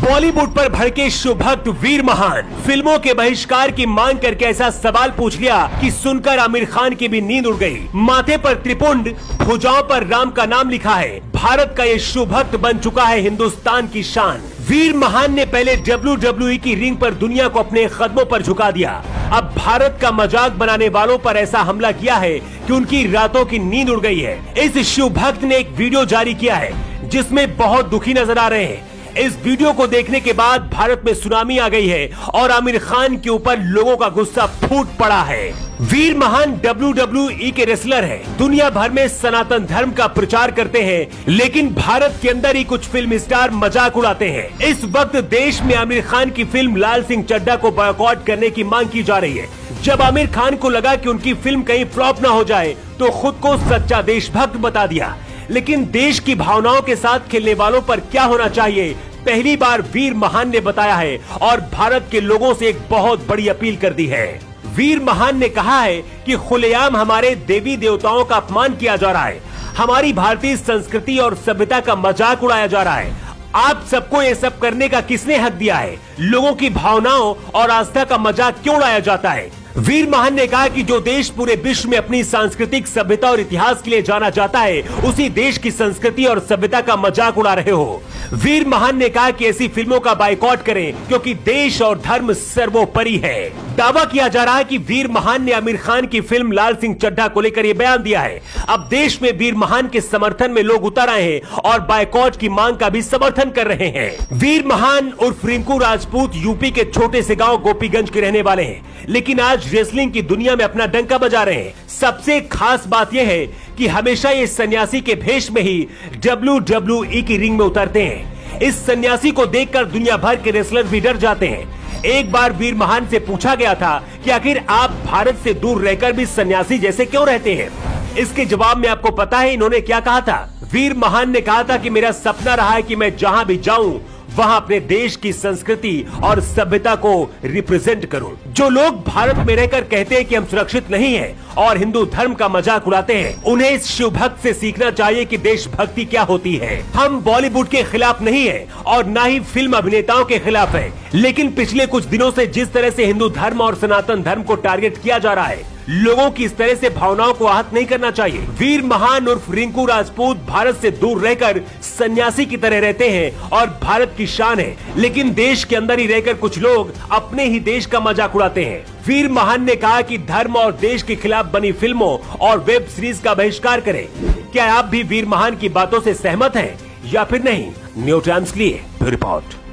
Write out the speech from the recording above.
बॉलीवुड पर भड़के शिवभक्त वीर महान फिल्मों के बहिष्कार की मांग करके ऐसा सवाल पूछ लिया कि सुनकर आमिर खान की भी नींद उड़ गई। माथे पर त्रिपुंड, भुजाओं पर राम का नाम लिखा है। भारत का ये शिवभक्त बन चुका है हिंदुस्तान की शान। वीर महान ने पहले WWE की रिंग पर दुनिया को अपने कदमों पर झुका दिया। अब भारत का मजाक बनाने वालों पर ऐसा हमला किया है कि उनकी रातों की नींद उड़ गई है। इस शिवभक्त ने एक वीडियो जारी किया है जिसमें बहुत दुखी नजर आ रहे हैं। इस वीडियो को देखने के बाद भारत में सुनामी आ गई है और आमिर खान के ऊपर लोगों का गुस्सा फूट पड़ा है। वीर महान WWE के रेसलर हैं। दुनिया भर में सनातन धर्म का प्रचार करते हैं, लेकिन भारत के अंदर ही कुछ फिल्म स्टार मजाक उड़ाते हैं। इस वक्त देश में आमिर खान की फिल्म लाल सिंह चड्ढा को बॉयकॉट करने की मांग की जा रही है। जब आमिर खान को लगा कि उनकी फिल्म कहीं फ्लॉप न हो जाए तो खुद को सच्चा देशभक्त बता दिया। लेकिन देश की भावनाओं के साथ खेलने वालों पर क्या होना चाहिए, पहली बार वीर महान ने बताया है और भारत के लोगों से एक बहुत बड़ी अपील कर दी है। वीर महान ने कहा है कि खुलेआम हमारे देवी देवताओं का अपमान किया जा रहा है, हमारी भारतीय संस्कृति और सभ्यता का मजाक उड़ाया जा रहा है। आप सबको ये सब करने का किसने हक दिया है? लोगों की भावनाओं और आस्था का मजाक क्यों उड़ाया जाता है? वीर महान ने कहा कि जो देश पूरे विश्व में अपनी सांस्कृतिक सभ्यता और इतिहास के लिए जाना जाता है, उसी देश की संस्कृति और सभ्यता का मजाक उड़ा रहे हो। वीर महान ने कहा कि ऐसी फिल्मों का बायकॉट करें क्योंकि देश और धर्म सर्वोपरि है। दावा किया जा रहा है कि वीर महान ने आमिर खान की फिल्म लाल सिंह चड्ढा को लेकर यह बयान दिया है। अब देश में वीर महान के समर्थन में लोग उतर आए हैं और बायकॉट की मांग का भी समर्थन कर रहे हैं। वीर महान उर्फ रिंकू राजपूत यूपी के छोटे से गांव गोपीगंज के रहने वाले हैं, लेकिन आज रेसलिंग की दुनिया में अपना डंका बजा रहे हैं। सबसे खास बात यह है कि हमेशा ये सन्यासी के भेष में ही WWE की रिंग में उतरते हैं। इस सन्यासी को देखकर दुनिया भर के रेसलर भी डर जाते हैं। एक बार वीर महान से पूछा गया था कि आखिर आप भारत से दूर रहकर भी सन्यासी जैसे क्यों रहते हैं? इसके जवाब में आपको पता है इन्होंने क्या कहा था? वीर महान ने कहा था कि मेरा सपना रहा है कि मैं जहां भी जाऊं वहां अपने देश की संस्कृति और सभ्यता को रिप्रेजेंट करूं। जो लोग भारत में रहकर कहते हैं कि हम सुरक्षित नहीं हैं और हिंदू धर्म का मजाक उड़ाते हैं, उन्हें इस शिवभक्त से सीखना चाहिए कि देशभक्ति क्या होती है। हम बॉलीवुड के खिलाफ नहीं है और न ही फिल्म अभिनेताओं के खिलाफ है, लेकिन पिछले कुछ दिनों से जिस तरह से हिंदू धर्म और सनातन धर्म को टारगेट किया जा रहा है, लोगों की इस तरह से भावनाओं को आहत नहीं करना चाहिए। वीर महान उर्फ रिंकू राजपूत भारत से दूर रहकर सन्यासी की तरह रहते हैं और भारत की शान है, लेकिन देश के अंदर ही रहकर कुछ लोग अपने ही देश का मजाक उड़ाते हैं। वीर महान ने कहा कि धर्म और देश के खिलाफ बनी फिल्मों और वेब सीरीज का बहिष्कार करें। क्या आप भी वीर महान की बातों से सहमत हैं या फिर नहीं? न्यू टाइम्स के लिए रिपोर्ट।